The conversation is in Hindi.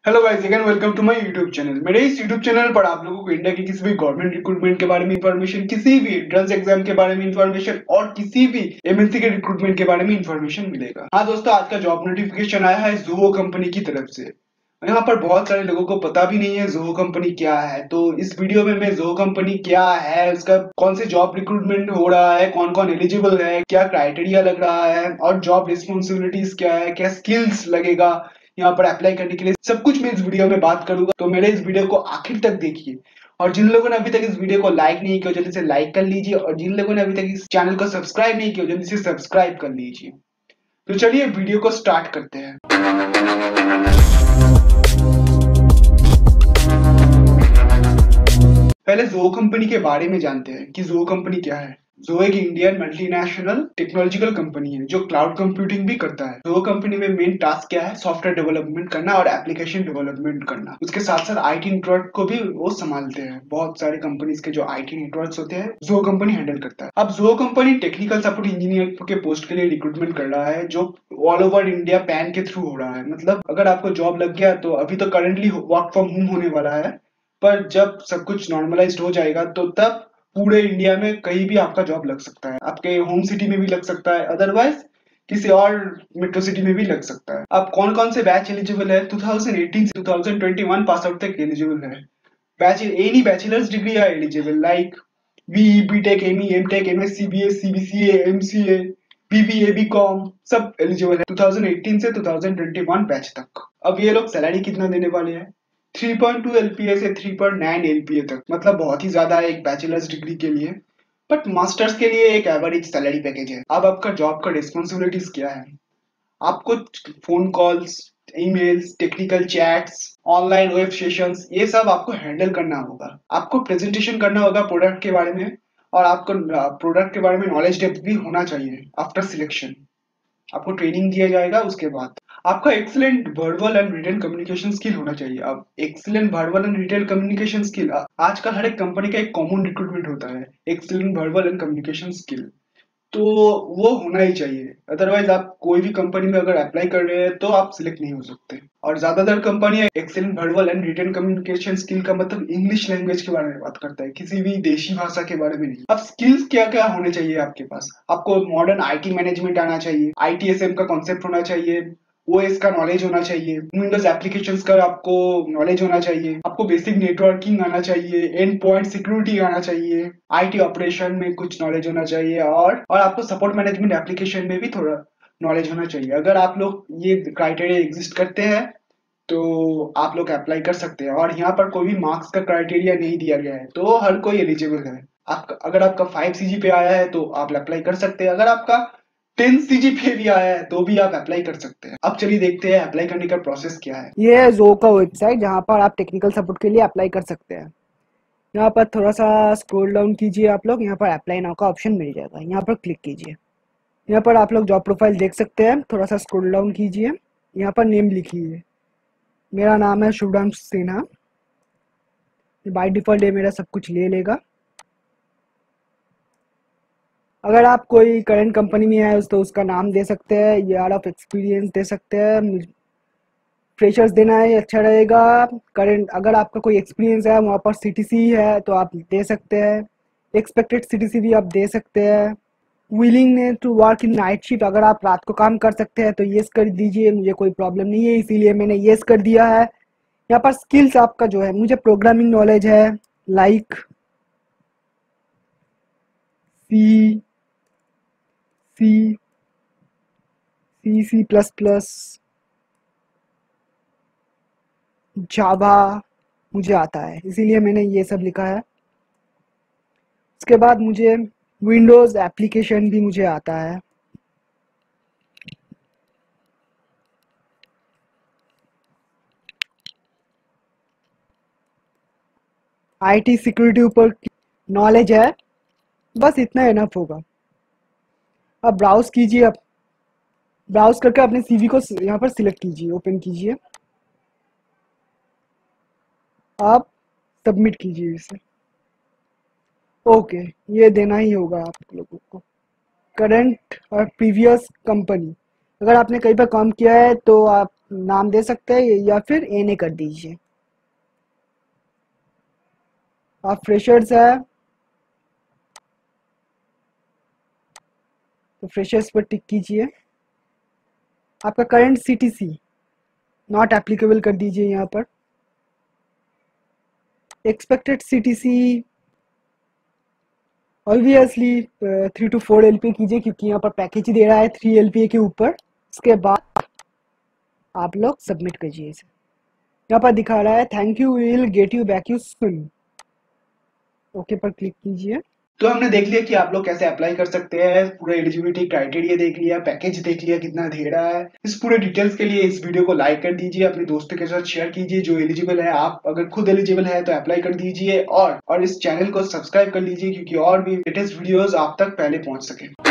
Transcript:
Hello guys, again welcome to my YouTube channel. मेरे इस यूट्यूब चैनल पर आप लोगों को इंडिया के किसी भी गवर्नमेंट रिक्रूटमेंट के बारे में इंफॉर्मेशन, किसी भी एंट्रेंस एग्जाम के बारे में इंफॉर्मेशन और किसी भी एमएनसी के रिक्रूटमेंट के बारे में इंफॉर्मेशन मिलेगा। हाँ दोस्तों, आज का जॉब नोटिफिकेशन आया है जोहो कंपनी की तरफ से। यहाँ पर बहुत सारे लोगों को पता भी नहीं है जोहो कंपनी क्या है, तो इस वीडियो में मैं जोहो कंपनी क्या है, उसका कौन से जॉब रिक्रूटमेंट हो रहा है, कौन कौन एलिजिबल है, क्या क्राइटेरिया लग रहा है और जॉब रिस्पॉन्सिबिलिटीज क्या है, क्या स्किल्स लगेगा यहाँ पर अप्लाई करने के लिए, सब कुछ मैं इस वीडियो में बात करूंगा। तो मेरे इस वीडियो को आखिर तक देखिए और जिन लोगों ने अभी तक इस वीडियो को लाइक नहीं किया जल्दी से लाइक कर लीजिए और जिन लोगों ने अभी तक इस चैनल को सब्सक्राइब नहीं किया जल्दी से सब्सक्राइब कर लीजिए। तो चलिए वीडियो को स्टार्ट करते हैं। पहले जोहो कंपनी के बारे में जानते हैं कि जोहो कंपनी क्या है। जोहो एक इंडियन मल्टीनेशनल टेक्नोलॉजिकल कंपनी है जो क्लाउड कंप्यूटिंग भी करता है। जोहो कंपनी में मेन टास्क क्या है, सॉफ्टवेयर डेवलपमेंट करना और एप्लीकेशन डेवलपमेंट करना। उसके साथ साथ आईटी नेटवर्क को भी वो संभालते हैं। बहुत सारे कंपनीज के जो आईटी नेटवर्क्स होते हैं जोहो कंपनी हैंडल करता है। अब Zoho company technical support engineer के पोस्ट के लिए रिक्रूटमेंट कर रहा है जो ऑल ओवर इंडिया पैन के थ्रू हो रहा है। मतलब अगर आपको जॉब लग गया तो अभी तो करंटली वर्क फ्रॉम होम होने वाला है, पर जब सब कुछ नॉर्मलाइज्ड हो जाएगा तो तब पूरे इंडिया में कहीं भी आपका जॉब लग सकता है। आपके होम सिटी में भी लग सकता है, अदरवाइज किसी और मेट्रो सिटी में भी लग सकता है। अब कौन कौन से बैच एलिजिबल है? 2018 से 2021 पास आउट तक एलिजिबल है। Batch any bachelor's degree are eligible like BE, BTech, ME, MTech, MSc, BSc, CBCA, MCA, BBA, BCom सब एलिजिबल है 2018 से 2021 बैच तक। अब ये लोग सैलरी कितना देने वाले हैं? 3.2 एलपीए से 3.9 एलपीए तक, मतलब बहुत ही ज्यादा है एक बैचलर्स डिग्री के लिए। बट मास्टर्स के लिए एक एवरेज सैलरी पैकेज है। अब आपका जॉब का रिस्पॉन्सिबिलिटीज क्या है? आपको phone calls, emails, technical chats, online web sessions, ये सब आपको हैंडल करना होगा। आपको प्रेजेंटेशन करना होगा प्रोडक्ट के बारे में और आपको प्रोडक्ट के बारे में नॉलेज डेप्थ भी होना चाहिए। आफ्टर सिलेक्शन आपको ट्रेनिंग दिया जाएगा। उसके बाद आपका excellent verbal and written communication skill होना चाहिए। अब excellent verbal and written communication skill आजकल हर एक कंपनी का एक कॉमन रिक्रूटमेंट होता है, excellent verbal and communication skill, तो वो होना ही चाहिए। अदरवाइज आप कोई भी कंपनी में अगर अप्लाई कर रहे हैं तो आप सिलेक्ट नहीं हो सकते। और ज्यादातर company excellent verbal and written communication skill का मतलब इंग्लिश लैंग्वेज के बारे में बात करता है, किसी भी देशी भाषा के बारे में नहीं। अब स्किल्स क्या क्या होने चाहिए आपके पास? आपको मॉडर्न आईटी मैनेजमेंट आना चाहिए, आईटीएसएम का कॉन्सेप्ट होना चाहिए, ओएस का नॉलेज होना चाहिए, विंडोज एप्लीकेशंस का आपको नॉलेज होना चाहिए, आपको बेसिक नेटवर्किंग आना चाहिए, एंड पॉइंट सिक्योरिटी आना चाहिए, आईटी ऑपरेशन में कुछ नॉलेज होना चाहिए और आपको सपोर्ट मैनेजमेंट एप्लीकेशन में भी थोड़ा नॉलेज होना चाहिए। अगर आप लोग ये क्राइटेरिया एग्जिस्ट करते हैं तो आप लोग अप्लाई कर सकते हैं। और यहाँ पर कोई भी मार्क्स का क्राइटेरिया नहीं दिया गया है, तो हर कोई एलिजिबल है। आप अगर आपका 5 सीजीपीए आया है तो आप अप्लाई कर सकते हैं, अगर आपका 10 सीजीपीए भी आया है तो भी आप अप्लाई कर सकते हैं। अब चलिए देखते हैं अप्लाई करने का प्रोसेस क्या है। ये है जोहो का वेबसाइट जहाँ पर आप टेक्निकल सपोर्ट के लिए अप्लाई कर सकते हैं। यहाँ पर थोड़ा सा स्क्रॉल डाउन कीजिए आप लोग, यहाँ पर अप्लाई नाउ का ऑप्शन मिल जाएगा, यहाँ पर क्लिक कीजिए। यहाँ पर आप लोग जॉब प्रोफाइल देख सकते हैं। थोड़ा सा स्क्रॉल डाउन कीजिए, यहाँ पर नेम लिखिए। मेरा नाम है शुभम सिन्हा। बाय डिफ़ॉल्ट ये मेरा सब कुछ ले लेगा। अगर आप कोई करंट कंपनी में है तो उसका नाम दे सकते हैं, ईयर ऑफ एक्सपीरियंस दे सकते हैं, फ्रेशर्स देना है अच्छा रहेगा। करंट अगर आपका कोई एक्सपीरियंस है वहाँ पर सीटीसी है तो आप दे सकते हैं, एक्सपेक्टेड सीटीसी भी आप दे सकते हैं। Willing to work in night shift, अगर आप रात को काम कर सकते हैं तो येस कर दीजिए, मुझे कोई प्रॉब्लम नहीं है इसीलिए मैंने येस कर दिया है। यहाँ पर स्किल्स आपका जो है, मुझे प्रोग्रामिंग नॉलेज है like C C C C plus plus, Java मुझे आता है इसीलिए मैंने ये सब लिखा है। उसके बाद मुझे विंडोज़ एप्लीकेशन भी मुझे आता है। आईटी सिक्योरिटी ऊपर नॉलेज है, बस इतना इनफ होगा। अब ब्राउज कीजिए, अब ब्राउज करके अपने सीवी को यहाँ पर सिलेक्ट कीजिए, ओपन कीजिए, आप सबमिट कीजिए इसे। ओके, ये देना ही होगा आप लोगों को। करंट और प्रीवियस कंपनी, अगर आपने कहीं पर काम किया है तो आप नाम दे सकते हैं या फिर एनए कर दीजिए। आप फ्रेशर्स है तो फ्रेशर्स पर टिक कीजिए। आपका करंट सीटीसी नॉट एप्लीकेबल कर दीजिए यहाँ पर। Expected CTC obviously 3 to 4 LPA कीजिए, क्योंकि यहाँ पर पैकेज ही दे रहा है 3 LPA के ऊपर। इसके बाद आप लोग सबमिट कीजिए इसे। यहाँ पर दिखा रहा है thank you, will get you back you soon. Okay पर क्लिक कीजिए। तो हमने देख लिया कि आप लोग कैसे अप्लाई कर सकते हैं, पूरा एलिजिबिलिटी क्राइटेरिया देख लिया, पैकेज देख लिया कितना दे रहा है। इस पूरे डिटेल्स के लिए इस वीडियो को लाइक कर दीजिए, अपने दोस्तों के साथ शेयर कीजिए जो एलिजिबल है। आप अगर खुद एलिजिबल है तो अप्लाई कर दीजिए और इस चैनल को सब्सक्राइब कर लीजिए, क्योंकि और भी लेटेस्ट वीडियोस आप तक पहले पहुंच सके।